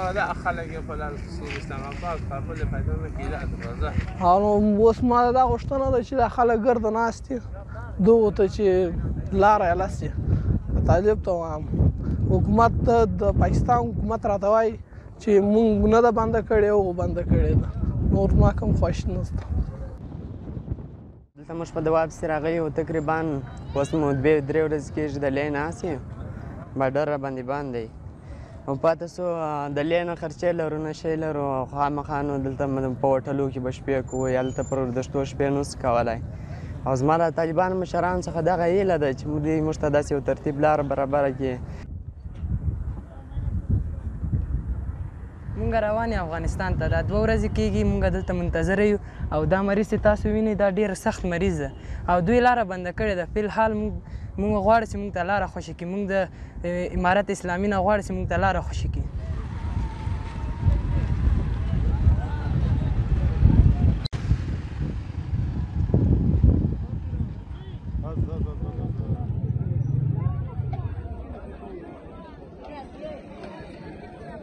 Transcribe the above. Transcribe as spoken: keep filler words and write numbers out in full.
دا خلک یې خپل سور اسلام آباد خپل پیدا نه کېده راځه او اوس ما دا غوښتنه ده چې دا خلک ګرده ناست دي دغو ته چې لاره یې لسي طالب ته وایم حکومت د پاکستان حکومت راته وایي چې مونږ نه ده بنده کړې هغو بنده کړې ده نور ما کوم خوښ نشته دلته موږ په دواب پسې راغلي یو تقریبا اوس مو دوې درې ورځې کېږي د لې ناست یو بارډر راباندې بند دی او پاته سو د لې نه خرچې لرو نشی لرو خامخا نو دلته په هوټلو کې به شپې کوو یا دلته پر اردشتو شپې نو سو کولی او زما له طالبانو مشرانو څخه دغه هیله ده چې دوی موږ ته داسې یو ترتیب لاره برابره کړي مونږ روان یو افغانستان ته دا دوه ورځې کېږي مونږ دلته منتظره یو او دا مریض چې تاسو وینئ دا ډېر سخت مریض ده او دوی لاره بنده کړې ده فلحال مونږ غواړو چې مونږ ته لاره خوشي کړي مونږ د امارت اسلامي نه غواړو چې مونږ ته لاره خوشي کړي بس بس بس